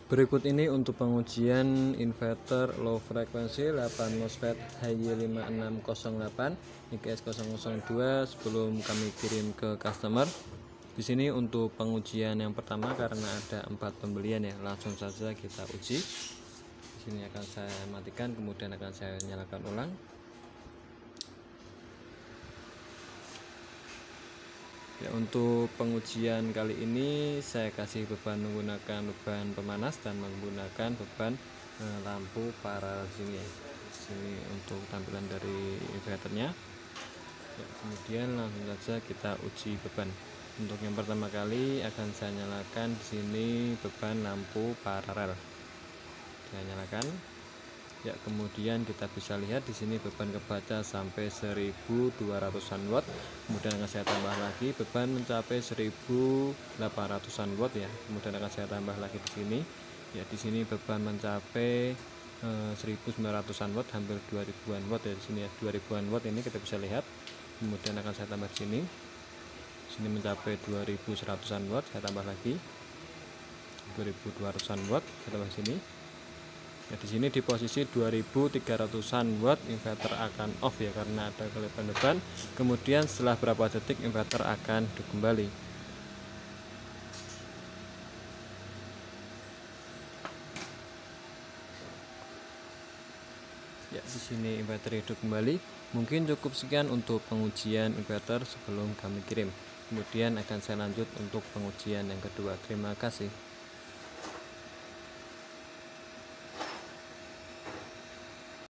Berikut ini untuk pengujian inverter low frekuensi 8 MOSFET HY5608 IKS002 sebelum kami kirim ke customer. Di sini untuk pengujian yang pertama karena ada 4 pembelian ya, langsung saja kita uji. Di sini akan saya matikan, kemudian akan saya nyalakan ulang. Ya, untuk pengujian kali ini saya kasih beban menggunakan beban pemanas dan menggunakan beban lampu paralel sini. Sini untuk tampilan dari inverternya. Ya, kemudian langsung saja kita uji beban. Untuk yang pertama kali akan saya nyalakan di sini beban lampu paralel. Saya nyalakan. Ya, kemudian kita bisa lihat di sini beban kebaca sampai 1200-an watt. Kemudian akan saya tambah lagi beban mencapai 1800-an watt ya. Kemudian akan saya tambah lagi di sini. Ya, di sini beban mencapai 1900-an watt, hampir 2000-an watt ya di sini ya. 2000-an watt ini kita bisa lihat. Kemudian akan saya tambah di sini. Di sini mencapai 2100-an watt, saya tambah lagi. 2200-an watt, saya tambah sini. Ya, di sini di posisi 2300-an watt inverter akan off ya karena ada kelebihan beban. Kemudian setelah berapa detik inverter akan hidup kembali. Ya, di sini inverter hidup kembali. Mungkin cukup sekian untuk pengujian inverter sebelum kami kirim. Kemudian akan saya lanjut untuk pengujian yang kedua. Terima kasih.